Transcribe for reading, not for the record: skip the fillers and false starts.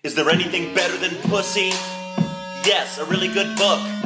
Is there anything better than pussy? Yes, a really good book.